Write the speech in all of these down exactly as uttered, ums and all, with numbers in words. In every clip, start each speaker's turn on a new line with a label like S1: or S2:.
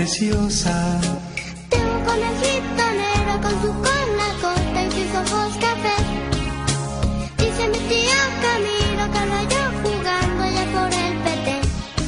S1: preciosa.
S2: Tengo un conejito negro con su cola corta y sus ojos cafés. Dice mi tía Camilo que lo halló jugando allá por el Petén.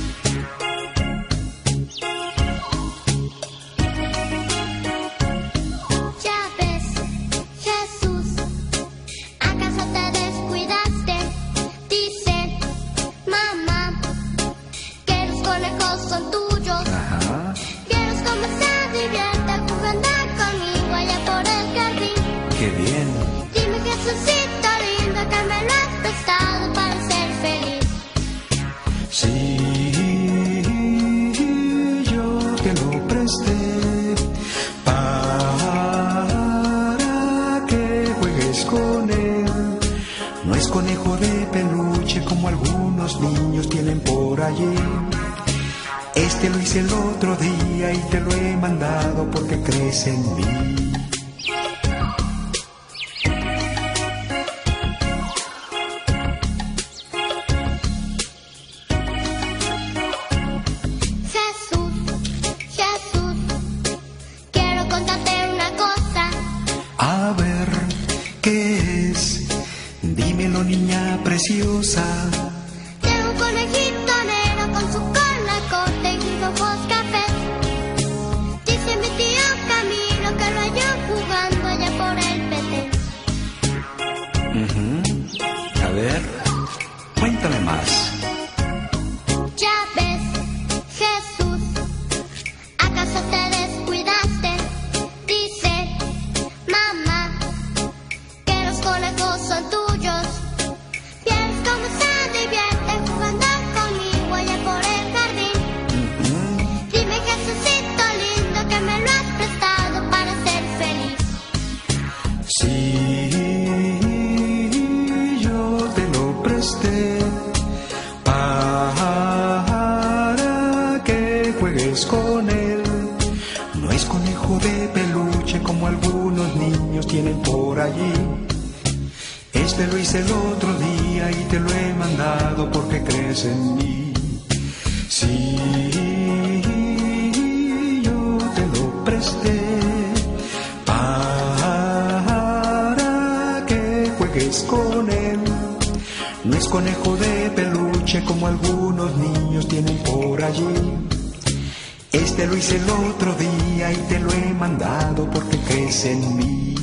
S2: Ya ves, Jesús, ¿acaso te descuidaste? Dice mamá que los conejos son tuyos.
S1: Ajá.
S2: Vieros cómo se divierten jugando conmigo allá por el jardín.
S1: Qué bien.
S2: Dime, Jesucito lindo, que me lo has prestado para ser feliz.
S1: Sí, yo te lo presté para que juegues con él. No es conejo de peluche como algunos niños tienen por allí. Este lo hice el otro día y te lo he mandado porque crees en mí.
S2: Jesús, Jesús, quiero contarte una cosa.
S1: A ver, ¿qué es? Dímelo, niña preciosa.
S2: Tengo un conejito negro con su cola corta y sus ojos cafés. Dice mi tío Camilo que lo halló jugando allá por el Petén.
S1: Ujú. A ver, cuéntame más.
S2: Ya ves, Jesús, ¿acaso te descuidaste? Dice mamá que los conejos son tuyos. Vieres cómo se divierten jugando conmigo allá por el jardín.
S1: Ujú.
S2: Dime, Jesucito lindo, que me lo has prestado para ser feliz.
S1: Sí, yo te lo presté para que juegues con él. No es conejo de peluche como algunos niños tienen por allí. Este lo hice el otro día y te lo he mandado porque crees en mí. Sí, yo te lo presté para que juegues con él. No es conejo de peluche como algunos niños tienen por allí. Este lo hice el otro día y te lo he mandado porque crees en mí.